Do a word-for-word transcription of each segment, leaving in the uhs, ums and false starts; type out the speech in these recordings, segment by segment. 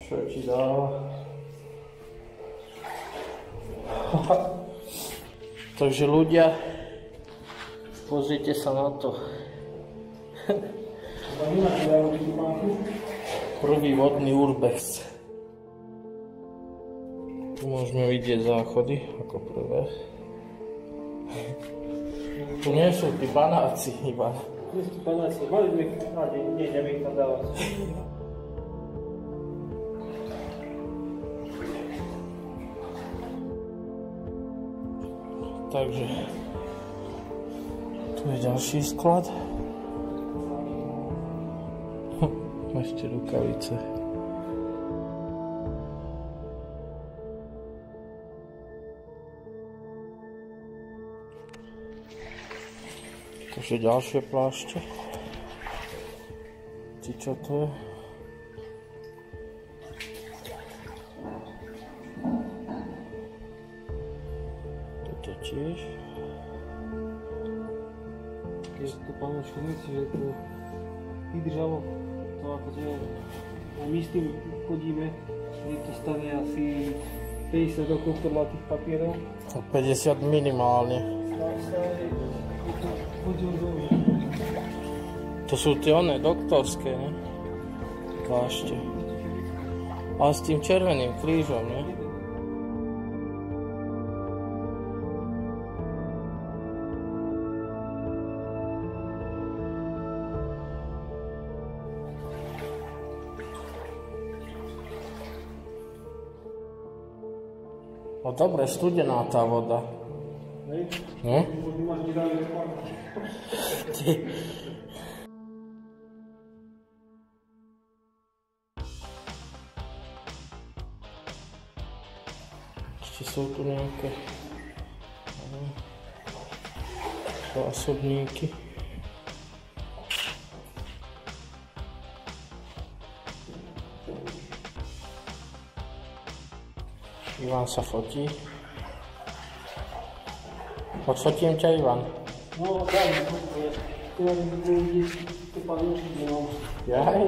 Čo ti dáva? Takže ľudia, pozrite sa na to. Prvý vodný urbex. Tu môžeme vidieť záchody ako prvé. Tu nie sú tí panáci iba. Nie sú panáci, mali sme ich, ale nie, neviem ich tam dávať. Takže tu je ďalší sklad. Ešte rukavice. Takže ďalšie plášte. Či čo to je? Toto tiež. Je to pána Šurnici, že to vydržalo to, ako sme my s tým chodíme, že to stane asi päťdesiat rokov podľa tých papierov. päťdesiat minimálne. To sú tie oné doktorské, ne? Plášte. Ale s tým červeným krížom, ne? No dobre, studená tá voda. Ne? Ešte sú tu nejaké zásobníky. Ivan sa fotí. Odfotím ťa, Ivan. No, daj, tu mám vidieť, tu pán Joši nemám. Jaj.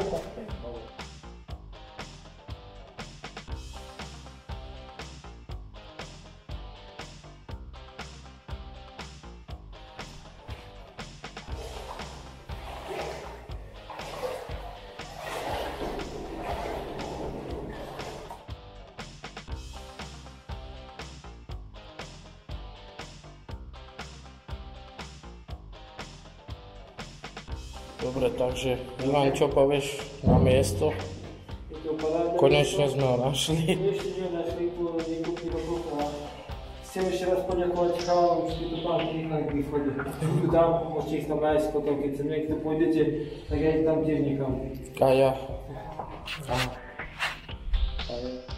Dobre, takže Ivan, čo povieš na miesto? Konečne sme ho našli. Konečne sme ho našli po niekoľkých rokoch a chcem ešte raz poďakovať chalanom, že to pán nechali k východe. Tu tam, môžete ich tam nájsť potom, keď sa niekto pôjdete, tak ja ich tam tiež nechám. A ja. A ja.